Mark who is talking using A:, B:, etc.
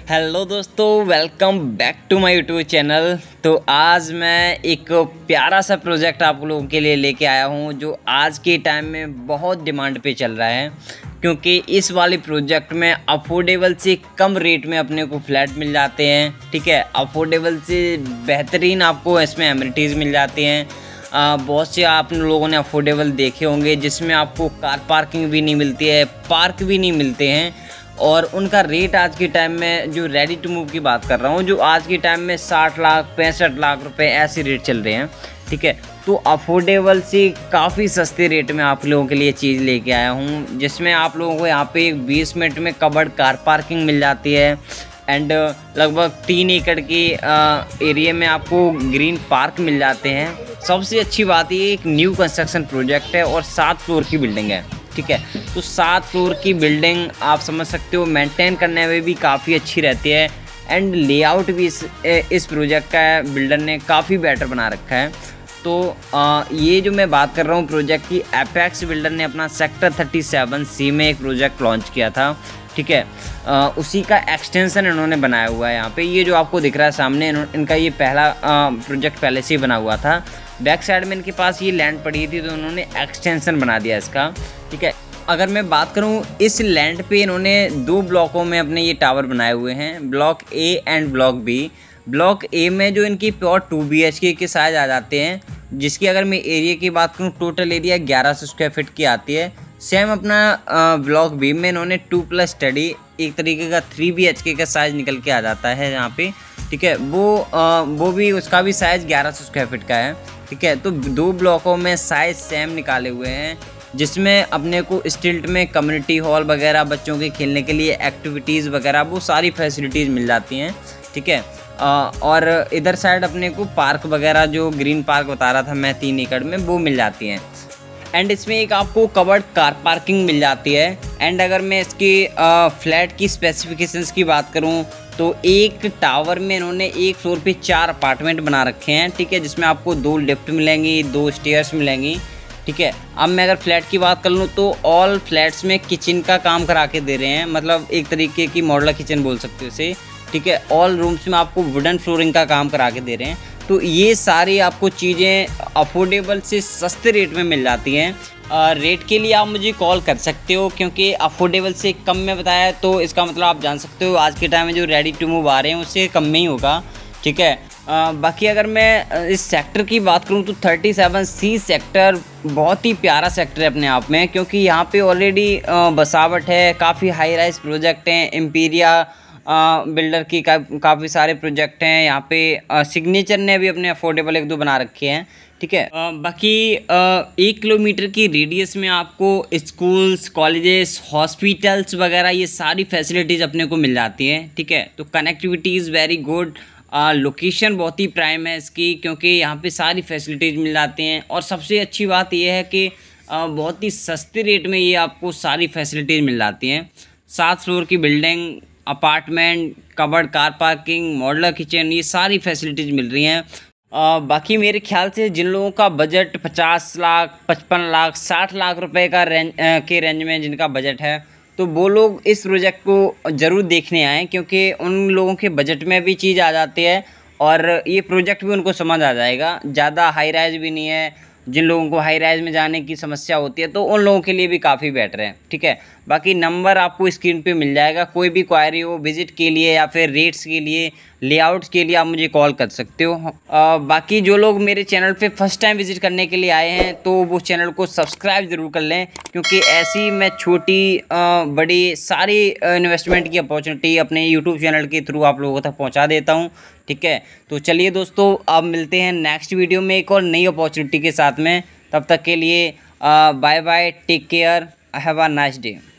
A: Hello दोस्तों, welcome back to my YouTube channel. तो आज मैं एक प्यारा सा प्रोजेक्ट आप लोगों के लिए लेके आया हूं जो आज के टाइम में बहुत डिमांड पे चल रहा है, क्योंकि इस वाले प्रोजेक्ट में अफोर्डेबल से कम रेट में अपने को फ्लैट मिल जाते हैं। ठीक है, अफोर्डेबल से बेहतरीन आपको इसमें एमिनिटीज़ मिल जाती हैं। बहुत से आप लोगों ने अफोर्डेबल देखे होंगे जिसमें आपको कार पार्किंग भी नहीं मिलती है, पार्क भी नहीं मिलते हैं, और उनका रेट आज के टाइम में जो रेडी टू मूव की बात कर रहा हूँ, जो आज के टाइम में 60 लाख 65 लाख रुपए ऐसे रेट चल रहे हैं। ठीक है, तो अफोर्डेबल से काफ़ी सस्ते रेट में आप लोगों के लिए चीज़ लेके आया हूँ, जिसमें आप लोगों को यहाँ पे 20 मिनट में कवर्ड कार पार्किंग मिल जाती है एंड लगभग 3 एकड़ की एरिया में आपको ग्रीन पार्क मिल जाते हैं। सबसे अच्छी बात ये एक न्यू कंस्ट्रक्शन प्रोजेक्ट है और 7 फ्लोर की बिल्डिंग है। ठीक है, तो 7 फ्लोर की बिल्डिंग आप समझ सकते हो मेंटेन करने में भी काफ़ी अच्छी रहती है एंड लेआउट भी इस प्रोजेक्ट का बिल्डर ने काफ़ी बेटर बना रखा है। तो ये जो मैं बात कर रहा हूँ प्रोजेक्ट की, एपेक्स बिल्डर ने अपना सेक्टर 37C में एक प्रोजेक्ट लॉन्च किया था। ठीक है, उसी का एक्सटेंशन इन्होंने बनाया हुआ है। यहाँ पे ये जो आपको दिख रहा है सामने, इनका ये पहला प्रोजेक्ट पहले से ही बना हुआ था। बैक साइड में इनके पास ये लैंड पड़ी थी तो उन्होंने एक्सटेंशन बना दिया इसका। ठीक है, अगर मैं बात करूं इस लैंड पे इन्होंने 2 ब्लॉकों में अपने ये टावर बनाए हुए हैं, block A and block B. Block A में जो इनकी प्योर 2 BHK के साइज आ जाते हैं, जिसकी अगर मैं एरिया की बात करूं टोटल एरिया 1100 स्क्वायर फीट की आती है। सेम अपना ब्लॉक बी में इन्होंने 2+ स्टडी एक तरीके का 3 BHK का साइज़ निकल के आ जाता है यहाँ पे। ठीक है, वो भी उसका भी साइज़ 1100 स्क्वायर फीट का है। ठीक है, तो 2 ब्लॉकों में साइज़ सेम निकाले हुए हैं, जिसमें अपने को स्टिल्ट में कम्युनिटी हॉल वगैरह, बच्चों के खेलने के लिए एक्टिविटीज़ वगैरह, वो सारी फैसिलिटीज़ मिल जाती हैं। ठीक है, और इधर साइड अपने को पार्क वगैरह, जो ग्रीन पार्क बता रहा था मैं 3 एकड़ में, वो मिल जाती हैं। एंड इसमें एक आपको कवर्ड कार पार्किंग मिल जाती है। एंड अगर मैं इसकी फ्लैट की स्पेसिफिकेशंस की बात करूं तो एक टावर में इन्होंने एक फ्लोर पे 4 अपार्टमेंट बना रखे हैं। ठीक है, जिसमें आपको 2 लिफ्ट मिलेंगी, 2 स्टेयर्स मिलेंगी। ठीक है, अब मैं अगर फ्लैट की बात कर लूँ तो ऑल फ्लैट्स में किचन का काम करा के दे रहे हैं, मतलब एक तरीके की मॉडुलर किचन बोल सकते हो इसे। ठीक है, ऑल रूम्स में आपको वुडन फ्लोरिंग का काम करा के दे रहे हैं। तो ये सारी आपको चीज़ें अफोर्डेबल से सस्ते रेट में मिल जाती हैं। रेट के लिए आप मुझे कॉल कर सकते हो, क्योंकि अफोर्डेबल से कम में बताया तो इसका मतलब आप जान सकते हो आज के टाइम में जो रेडी टू मूव आ रहे हैं उससे कम में ही होगा। ठीक है, बाकी अगर मैं इस सेक्टर की बात करूं तो 37C सेक्टर बहुत ही प्यारा सेक्टर है अपने आप में, क्योंकि यहाँ पे ऑलरेडी बसावट है, काफ़ी हाई राइज प्रोजेक्ट हैं, एम्पीरिया बिल्डर की काफ़ी सारे प्रोजेक्ट हैं यहाँ पे। सिग्नेचर ने भी अपने अफोर्डेबल 1-2 बना रखे हैं। ठीक है, बाकी 1 किलोमीटर की रेडियस में आपको स्कूल्स, कॉलेजेस, हॉस्पिटल्स वगैरह ये सारी फैसिलिटीज़ अपने को मिल जाती हैं। ठीक है, तो connectivity is very good. Location बहुत ही प्राइम है इसकी, क्योंकि यहाँ पे सारी फैसिलिटीज़ मिल जाती हैं। और सबसे अच्छी बात यह है कि बहुत ही सस्ते रेट में ये आपको सारी फैसिलिटीज़ मिल जाती हैं। 7 फ्लोर की building, apartment, covered car parking, modular kitchen, ये सारी फैसिलिटीज़ मिल रही हैं। बाकी मेरे ख्याल से जिन लोगों का बजट 50 लाख 55 लाख 60 लाख रुपए का रेंज में जिनका बजट है, तो वो लोग इस प्रोजेक्ट को ज़रूर देखने आएँ, क्योंकि उन लोगों के बजट में भी चीज़ आ जाती है और ये प्रोजेक्ट भी उनको समझ आ जाएगा। ज़्यादा हाई राइज भी नहीं है, जिन लोगों को हाई राइज में जाने की समस्या होती है तो उन लोगों के लिए भी काफ़ी बेटर है। ठीक है, बाकी नंबर आपको स्क्रीन पे मिल जाएगा, कोई भी क्वायरी हो विजिट के लिए या फिर रेट्स के लिए, लेआउट्स के लिए आप मुझे कॉल कर सकते हो। बाकी जो लोग मेरे चैनल पे फर्स्ट टाइम विजिट करने के लिए आए हैं तो वो चैनल को सब्सक्राइब ज़रूर कर लें, क्योंकि ऐसी मैं छोटी बड़ी सारी इन्वेस्टमेंट की अपॉर्चुनिटी अपने यूट्यूब चैनल के थ्रू आप लोगों तक पहुँचा देता हूँ। ठीक है, तो चलिए दोस्तों, अब मिलते हैं नेक्स्ट वीडियो में एक और नई अपॉर्चुनिटी के साथ में। तब तक के लिए bye bye, take care, have a nice day.